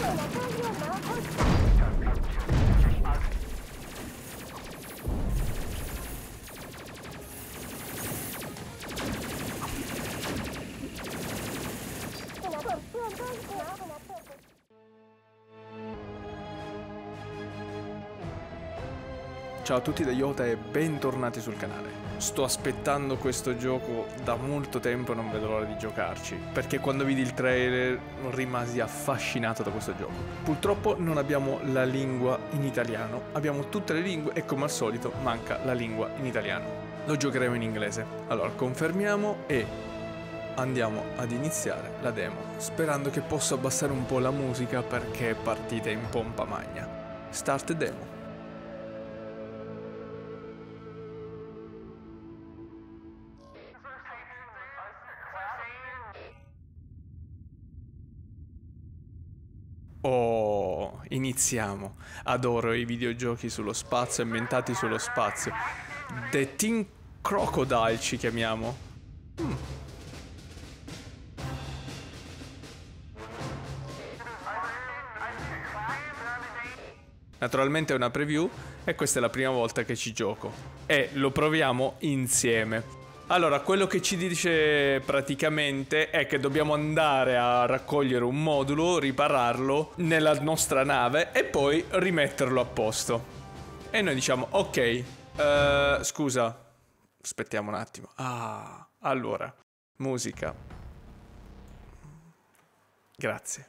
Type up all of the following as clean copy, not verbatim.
Ciao a tutti da Yota e bentornati sul canale. Sto aspettando questo gioco da molto tempo e non vedo l'ora di giocarci, perché quando vidi il trailer rimasi affascinato da questo gioco. Purtroppo non abbiamo la lingua in italiano, abbiamo tutte le lingue e come al solito manca la lingua in italiano. Lo giocheremo in inglese. Allora confermiamo e andiamo ad iniziare la demo, sperando che possa abbassare un po' la musica perché è partita in pompa magna. Start demo. Oh, iniziamo. Adoro i videogiochi sullo spazio, ambientati sullo spazio. The Teen Crocodile ci chiamiamo. Naturalmente è una preview e questa è la prima volta che ci gioco. E lo proviamo insieme. Allora, quello che ci dice praticamente è che dobbiamo andare a raccogliere un modulo, ripararlo nella nostra nave e poi rimetterlo a posto. E noi diciamo, ok, scusa, aspettiamo un attimo. Allora, musica. Grazie.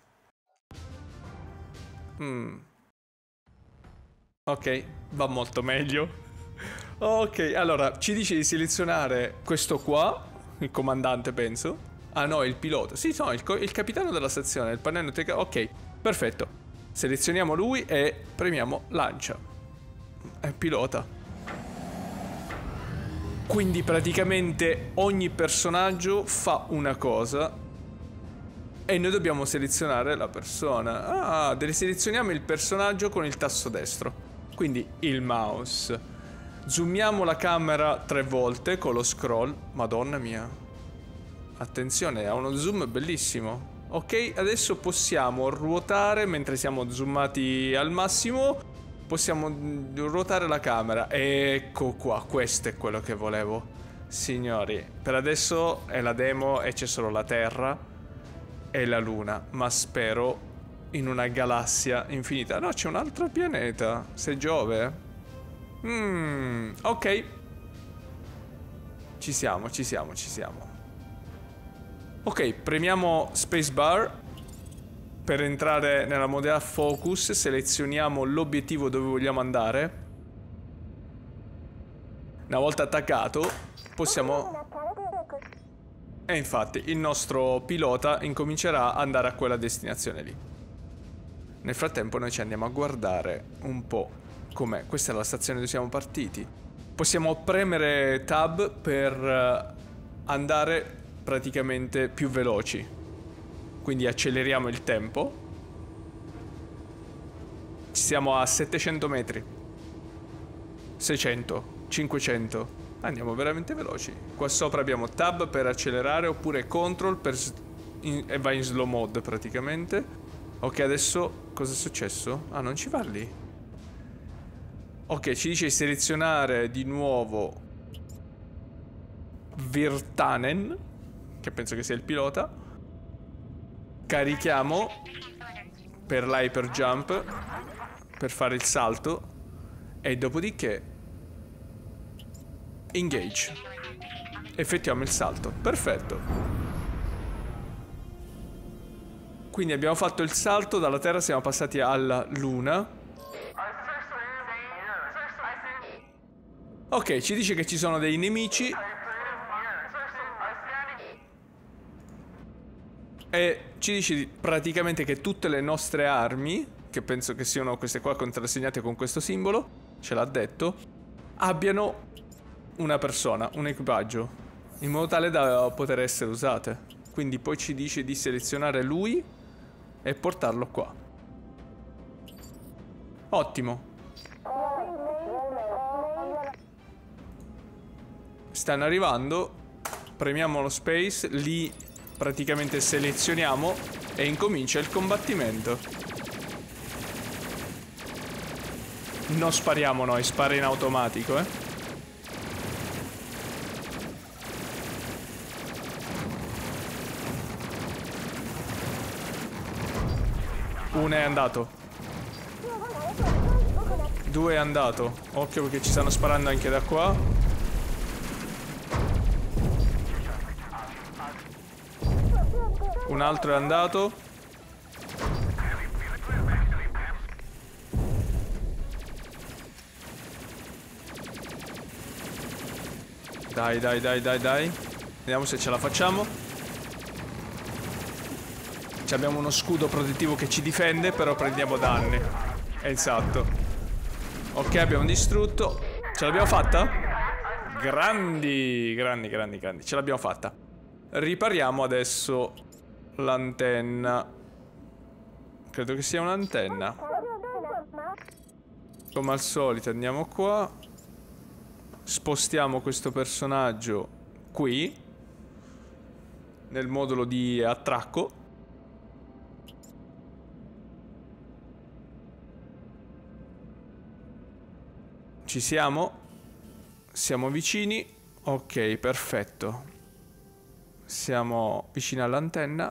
Ok, va molto meglio. Ok, allora, ci dice di selezionare questo qua, il comandante penso. Ah no, il pilota. Sì, no, il capitano della stazione, il pannello ok, perfetto. Selezioniamo lui e premiamo lancia. È pilota. Quindi praticamente ogni personaggio fa una cosa e noi dobbiamo selezionare la persona. Selezioniamo il personaggio con il tasto destro. Quindi il mouse. Zoomiamo la camera 3 volte con lo scroll. Madonna mia. Attenzione, ha uno zoom bellissimo. Ok, adesso possiamo ruotare mentre siamo zoomati al massimo. Possiamo ruotare la camera. Ecco qua, questo è quello che volevo. Signori, per adesso è la demo e c'è solo la Terra e la Luna. Ma spero in una galassia infinita. No, c'è un altro pianeta. Se Giove. Ok. Ci siamo. Ok, premiamo spacebar per entrare nella modalità focus. Selezioniamo l'obiettivo dove vogliamo andare. Una volta attaccato possiamo... E infatti il nostro pilota incomincerà ad andare a quella destinazione lì. Nel frattempo noi ci andiamo a guardare un po' com'è. Questa è la stazione dove siamo partiti. Possiamo premere tab per andare praticamente più veloci. Quindi acceleriamo il tempo. Ci siamo a 700 metri. 600, 500. Andiamo veramente veloci. Qua sopra abbiamo tab per accelerare oppure control per e va in slow mode praticamente. Ok, adesso cosa è successo? Ah, non ci va lì. Ok, ci dice di selezionare di nuovo Virtanen, che penso che sia il pilota. Carichiamo per l'hyper jump per fare il salto e dopodiché engage. Effettuiamo il salto. Perfetto. Quindi abbiamo fatto il salto dalla Terra, siamo passati alla Luna. Ok, ci dice che ci sono dei nemici e ci dice praticamente che tutte le nostre armi, che penso che siano queste qua contrassegnate con questo simbolo, ce l'ha detto, abbiano una persona, un equipaggio, in modo tale da poter essere usate. Quindi poi ci dice di selezionare lui e portarlo qua. Ottimo. Stanno arrivando. Premiamo lo space. Lì praticamente selezioniamo e incomincia il combattimento. Non spariamo noi, spara in automatico, eh. Uno è andato. 2 è andato. Occhio perché ci stanno sparando anche da qua. Un altro è andato. Dai, dai, dai, dai, dai. Vediamo se ce la facciamo. Abbiamo uno scudo protettivo che ci difende, però prendiamo danni. Esatto. Ok, abbiamo distrutto. Ce l'abbiamo fatta? Grandi, grandi, grandi, grandi. Ce l'abbiamo fatta. Ripariamo adesso l'antenna. Credo che sia un'antenna. Come al solito andiamo qua. Spostiamo questo personaggio qui, nel modulo di attracco. Ci siamo? Siamo vicini? Ok, perfetto. Siamo vicini all'antenna.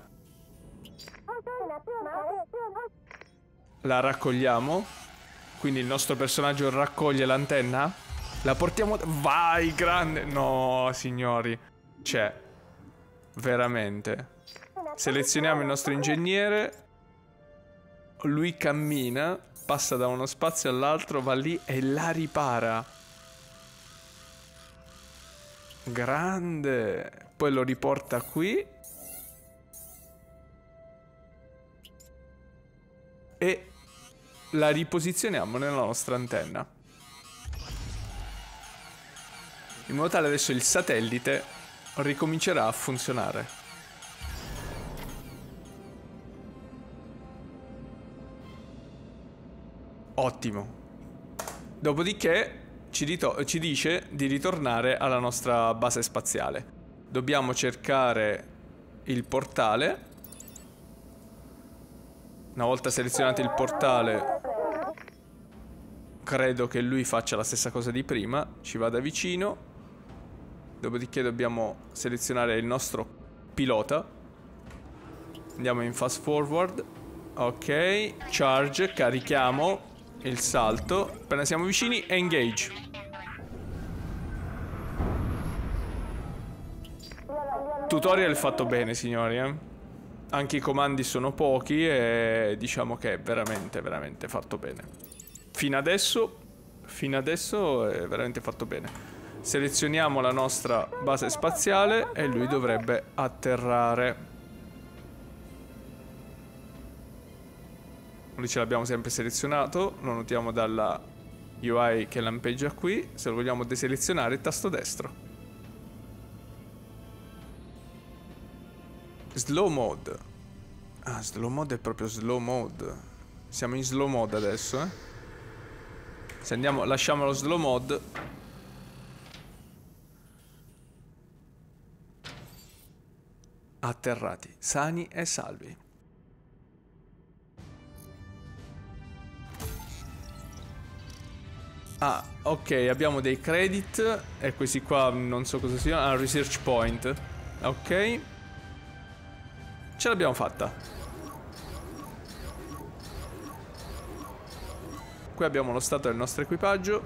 La raccogliamo. Quindi il nostro personaggio raccoglie l'antenna. La portiamo... Vai, grande! No, signori. C'è. Veramente. Selezioniamo il nostro ingegnere. Lui cammina. Passa da uno spazio all'altro, va lì e la ripara. Grande. Poi lo riporta qui. E la riposizioniamo nella nostra antenna. In modo tale adesso il satellite ricomincerà a funzionare. Ottimo. Dopodiché ci dice di ritornare alla nostra base spaziale. Dobbiamo cercare il portale. Una volta selezionato il portale, credo che lui faccia la stessa cosa di prima. Ci vada vicino. Dopodiché dobbiamo selezionare il nostro pilota. Andiamo in fast forward. Ok. Charge. Carichiamo il salto. Appena siamo vicini, engage. Tutorial fatto bene, signori, eh? Anche i comandi sono pochi e diciamo che è veramente, veramente fatto bene. Fino adesso è veramente fatto bene. Selezioniamo la nostra base spaziale e lui dovrebbe atterrare. Lì ce l'abbiamo sempre selezionato. Lo notiamo dalla UI che lampeggia qui. Se lo vogliamo deselezionare, tasto destro. Slow mode. Ah, slow mode è proprio slow mode. Siamo in slow mode adesso, eh. Se andiamo, lasciamo lo slow mode. Atterrati, sani e salvi. Ah, ok, abbiamo dei credit. E questi qua non so cosa siano. Ah, research point. Ok. Ce l'abbiamo fatta. Qui abbiamo lo stato del nostro equipaggio.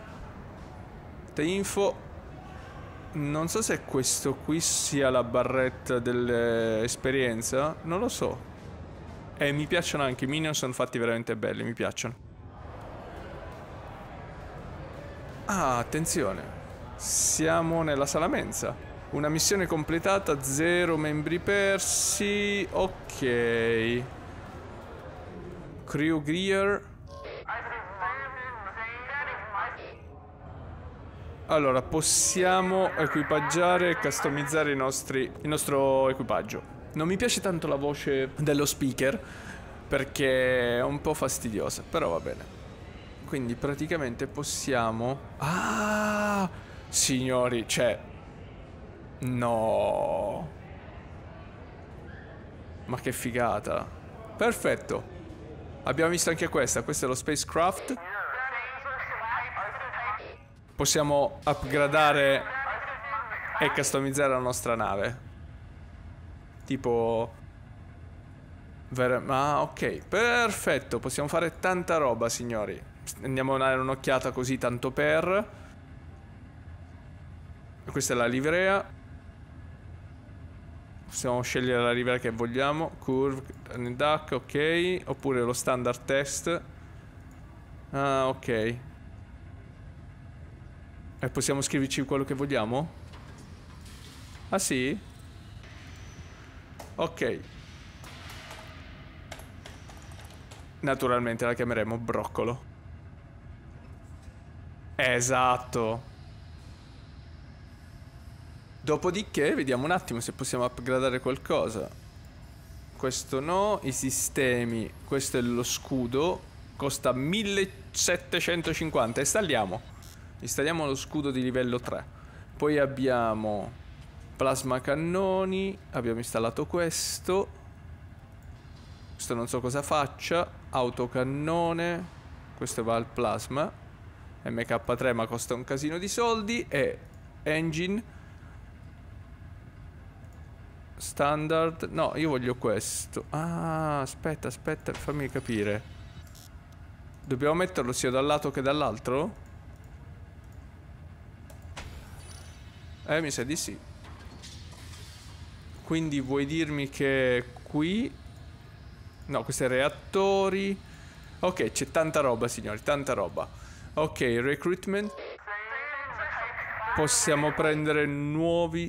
Info. Non so se questo qui sia la barretta dell'esperienza. Non lo so. E mi piacciono anche i minion, sono fatti veramente belli, mi piacciono. Ah, attenzione. Siamo nella sala mensa. Una missione completata, 0 membri persi. Ok. Crew gear. Allora, possiamo equipaggiare e customizzare il nostro equipaggio. Non mi piace tanto la voce dello speaker perché è un po' fastidiosa, però va bene. Quindi praticamente possiamo... Ah! Signori, c'è... No! Ma che figata! Perfetto! Abbiamo visto anche questa. Questo è lo spacecraft. possiamo upgradare e customizzare la nostra nave. Tipo... Ah, ok, perfetto. Possiamo fare tanta roba, signori. Andiamo a dare un'occhiata così tanto per. Questa è la livrea. Possiamo scegliere la livrea che vogliamo. Curve, duck, ok. Oppure lo standard test. Ah, ok. E possiamo scriverci quello che vogliamo? Ah sì? Ok. Naturalmente la chiameremo broccolo. Esatto. Dopodiché vediamo un attimo se possiamo upgradare qualcosa. Questo no. I sistemi. Questo è lo scudo. Costa 1750. Installiamo lo scudo di livello 3. Poi abbiamo plasma cannoni. Abbiamo installato questo. Questo non so cosa faccia. Autocannone. Questo va al plasma. MK3 ma costa un casino di soldi. E engine standard. No, io voglio questo. Ah, aspetta, fammi capire. Dobbiamo metterlo sia da un lato che dall'altro? Mi sa di sì. Quindi vuoi dirmi che qui... No, questi reattori. Ok, c'è tanta roba, signori, tanta roba. Ok, recruitment. Possiamo prendere nuovi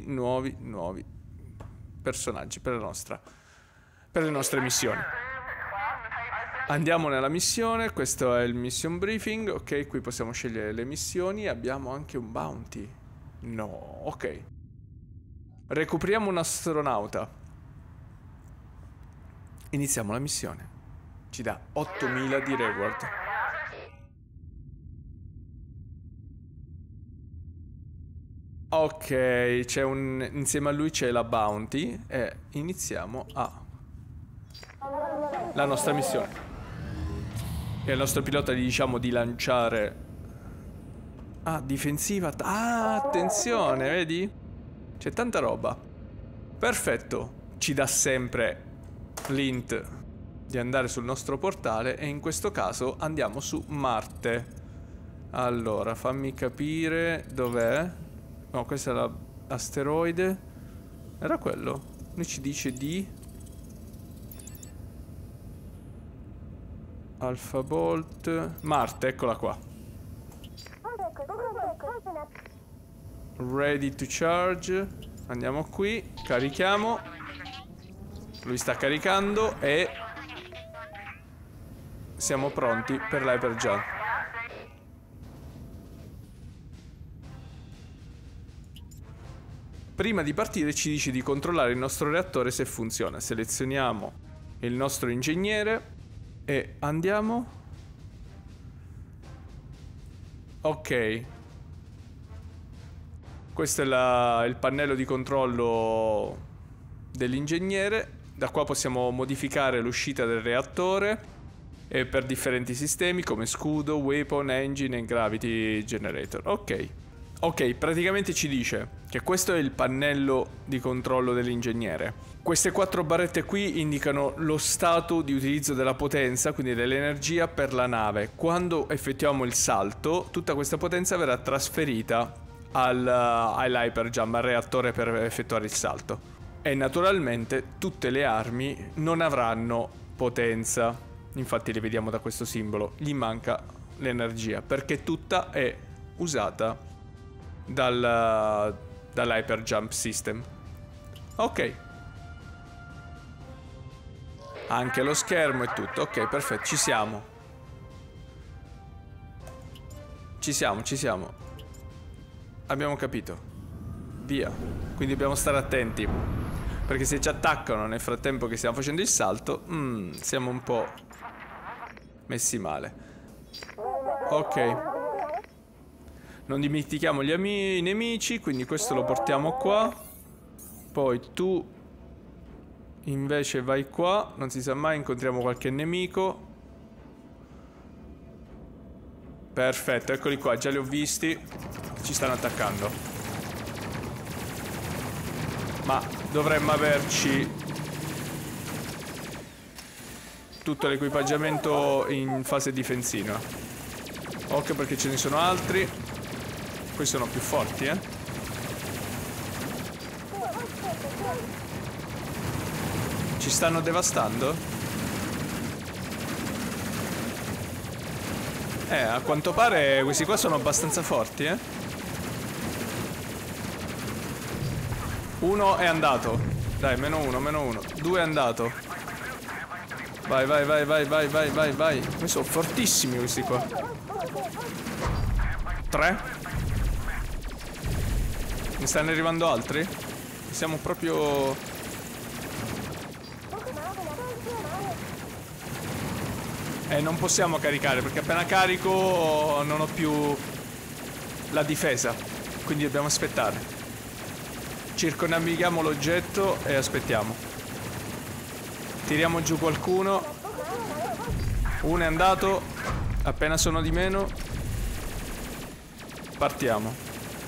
personaggi per le nostre missioni. Andiamo nella missione. Questo è il mission briefing. Ok, qui possiamo scegliere le missioni. Abbiamo anche un bounty. No, ok. Recuperiamo un astronauta. Iniziamo la missione. Ci dà 8000 di reward. Ok, insieme a lui c'è la bounty. E iniziamo la nostra missione. E al nostro pilota gli diciamo di lanciare... Ah, difensiva. Ah, attenzione, vedi? C'è tanta roba. Perfetto. Ci dà sempre l'int di andare sul nostro portale. E in questo caso andiamo su Marte. Allora, fammi capire dov'è. No, questo è l'asteroide. Era quello. Lui ci dice di... Alpha Bolt. Marte, eccola qua. Ready to charge. Andiamo qui. Carichiamo. Lui sta caricando e... siamo pronti per l'hyperjump. Prima di partire ci dice di controllare il nostro reattore se funziona. Selezioniamo il nostro ingegnere e andiamo. Ok. Questo è il pannello di controllo dell'ingegnere. Da qua possiamo modificare l'uscita del reattore e per differenti sistemi come scudo, weapon, engine e gravity generator. Ok. Ok, praticamente ci dice che questo è il pannello di controllo dell'ingegnere. Queste 4 barrette qui indicano lo stato di utilizzo della potenza, quindi dell'energia per la nave. Quando effettuiamo il salto, tutta questa potenza verrà trasferita all'hyperjump, al reattore per effettuare il salto. E naturalmente tutte le armi non avranno potenza. Infatti le vediamo da questo simbolo. Gli manca l'energia perché tutta è usata dall'hyperjump system. Ok. Anche lo schermo e tutto. Ok, perfetto, ci siamo. Ci siamo. Abbiamo capito. Via. Quindi dobbiamo stare attenti, perché se ci attaccano nel frattempo che stiamo facendo il salto, siamo un po' messi male. Ok. Non dimentichiamo i nemici, quindi questo lo portiamo qua. Poi tu invece vai qua, non si sa mai, incontriamo qualche nemico. Perfetto, eccoli qua, già li ho visti. Ci stanno attaccando. Ma dovremmo averci tutto l'equipaggiamento in fase difensiva. Occhio perché ce ne sono altri. Questi sono più forti, eh. Ci stanno devastando? A quanto pare questi qua sono abbastanza forti, eh. Uno è andato. Dai, meno uno. Due è andato. Vai, vai, vai, vai, vai, vai, vai, vai. Questi sono fortissimi questi qua. 3. Ne stanno arrivando altri? Siamo proprio... non possiamo caricare perché appena carico non ho più la difesa. Quindi dobbiamo aspettare. Circonnavighiamo l'oggetto e aspettiamo. Tiriamo giù qualcuno. Uno è andato. Appena sono di meno partiamo.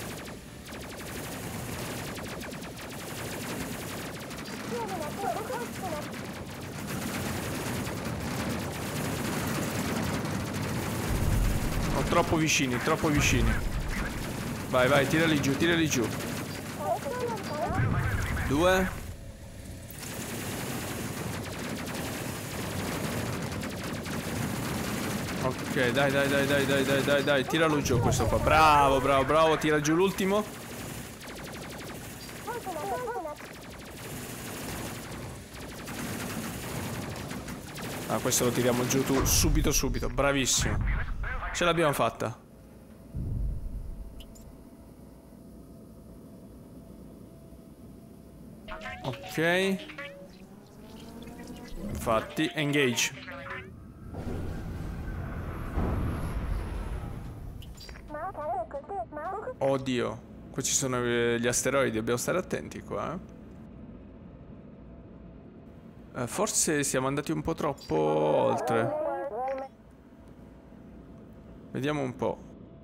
Troppo vicini, troppo vicini. Vai, vai, tirali giù, tirali giù. 2. Ok, dai, dai, dai, dai, dai, dai, dai, dai, tiralo giù questo qua. Bravo, bravo, bravo, tira giù l'ultimo. Ah, questo lo tiriamo giù tu subito, subito. Bravissimo. Ce l'abbiamo fatta. Ok. Infatti, engage. Oddio. Qui ci sono gli asteroidi, dobbiamo stare attenti qua. Forse siamo andati un po' troppo oltre. Vediamo un po'.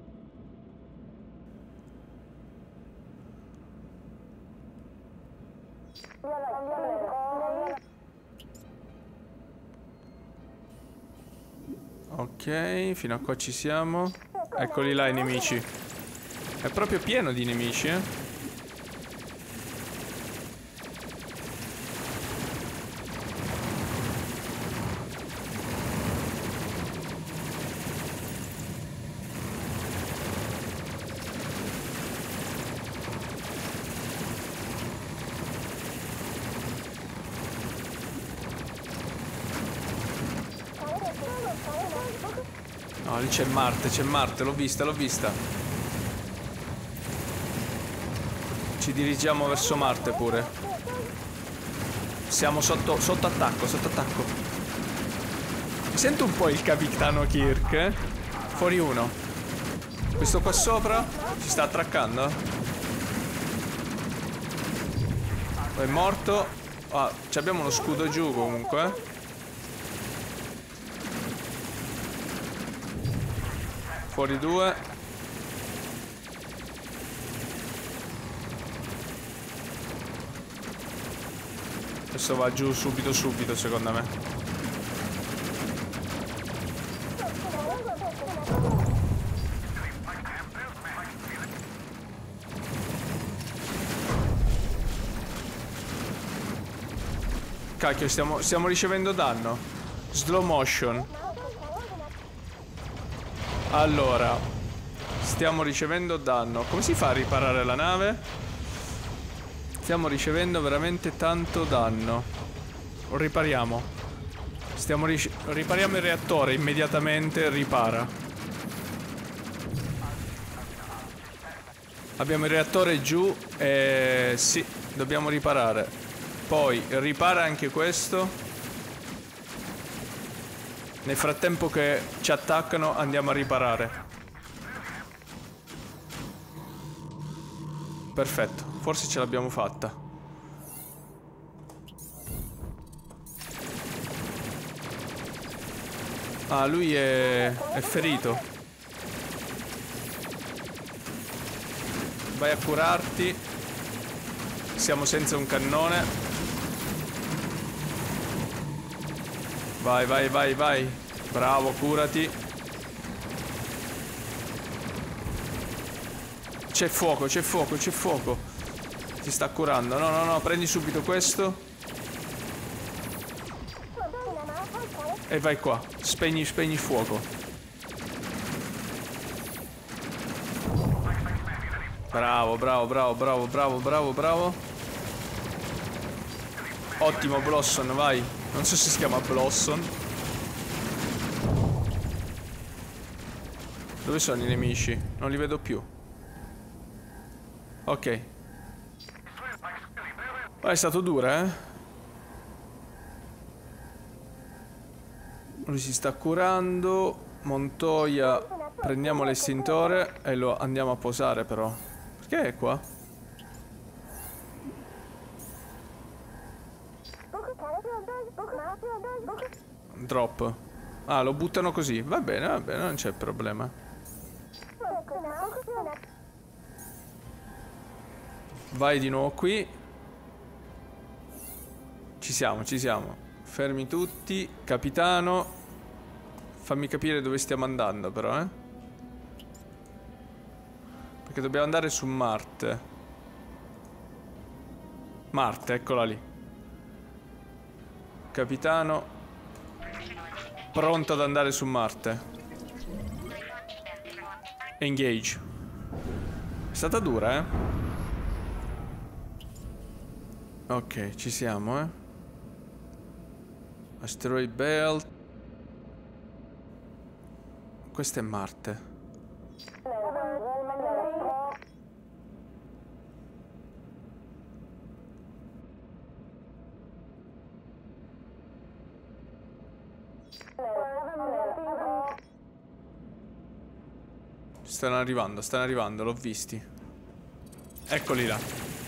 Ok, fino a qua ci siamo. Eccoli là i nemici. È proprio pieno di nemici, eh. No, lì c'è Marte, l'ho vista, l'ho vista. Ci dirigiamo verso Marte pure. Siamo sotto attacco, sotto attacco. Mi sento un po' il capitano Kirk, eh? Fuori uno. Questo qua sopra ci sta attraccando. È morto. Ah, abbiamo uno scudo giù comunque. Fuori 2. Adesso va giù subito secondo me. Cacchio, stiamo ricevendo danno. Slow motion. Allora, stiamo ricevendo danno. Come si fa a riparare la nave? Stiamo ricevendo veramente tanto danno. Ripariamo. Ripariamo il reattore immediatamente. Ripara. Abbiamo il reattore giù e sì, dobbiamo riparare. Poi ripara anche questo. Nel frattempo che ci attaccano andiamo a riparare. Perfetto, forse ce l'abbiamo fatta. Ah, lui è ferito. Vai a curarti. Siamo senza un cannone. Vai, vai, vai, vai. Bravo, curati. C'è fuoco, c'è fuoco, c'è fuoco. Ti sta curando. No, no, no, prendi subito questo. E vai qua. Spegni, spegni il fuoco. Bravo, bravo, bravo, bravo, bravo, bravo, bravo. Ottimo, Blossom, vai. Non so se si chiama Blossom. Dove sono i nemici? Non li vedo più. Ok. Ma è stato duro, eh? Lui si sta curando. Montoya. Prendiamo l'estintore e lo andiamo a posare però. Perché è qua? Drop. Ah, lo buttano così. Va bene, non c'è problema. Vai di nuovo qui. Ci siamo, ci siamo. Fermi tutti. Capitano. Fammi capire dove stiamo andando però, eh. Perché dobbiamo andare su Marte. Marte, eccola lì. Capitano. Pronto ad andare su Marte. Engage. È stata dura, eh? Ok, ci siamo, eh? Asteroid Belt. Questo è Marte. Stanno arrivando, l'ho visti. Eccoli là.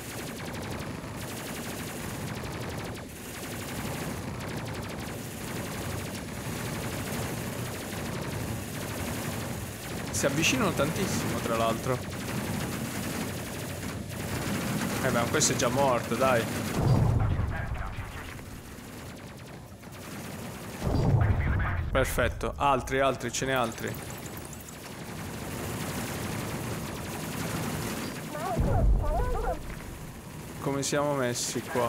Si avvicinano tantissimo, tra l'altro. Beh, ma questo è già morto, dai. Perfetto. Altri, ce n'è altri. Come siamo messi qua?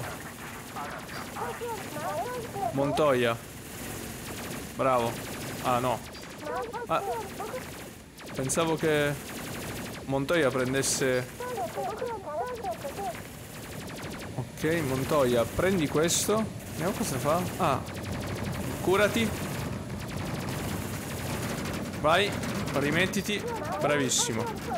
Montoya. Bravo. Ah, no. Ah, pensavo che Montoya prendesse... Ok, Montoya, prendi questo. Vediamo cosa fa. Ah. Curati. Vai, rimettiti. Bravissimo.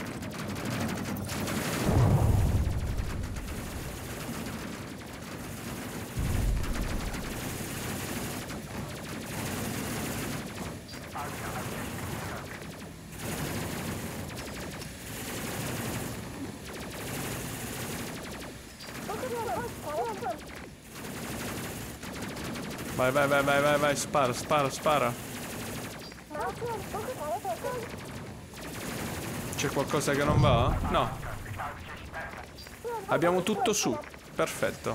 Vai, vai, vai, vai, vai, vai, spara, spara, spara. C'è qualcosa che non va? No. Abbiamo tutto su. Perfetto.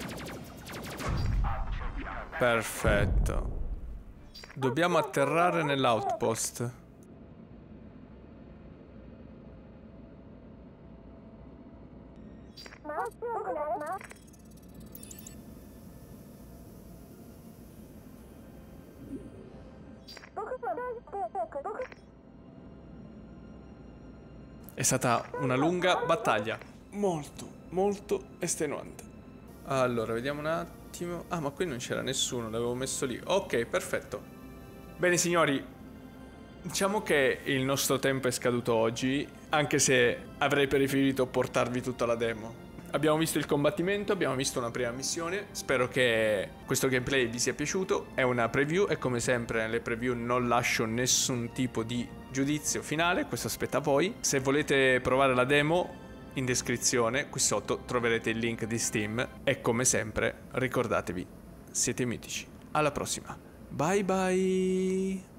Perfetto. Dobbiamo atterrare nell'outpost. È stata una lunga battaglia. Molto, molto estenuante. Allora, vediamo un attimo. Ah, ma qui non c'era nessuno, l'avevo messo lì. Ok, perfetto. Bene, signori. Diciamo che il nostro tempo è scaduto oggi, anche se avrei preferito portarvi tutta la demo. Abbiamo visto il combattimento, abbiamo visto una prima missione. Spero che questo gameplay vi sia piaciuto. È una preview e come sempre nelle preview non lascio nessun tipo di giudizio finale. Questo aspetta a voi. Se volete provare la demo, in descrizione qui sotto troverete il link di Steam. E come sempre ricordatevi, siete mitici. Alla prossima. Bye bye.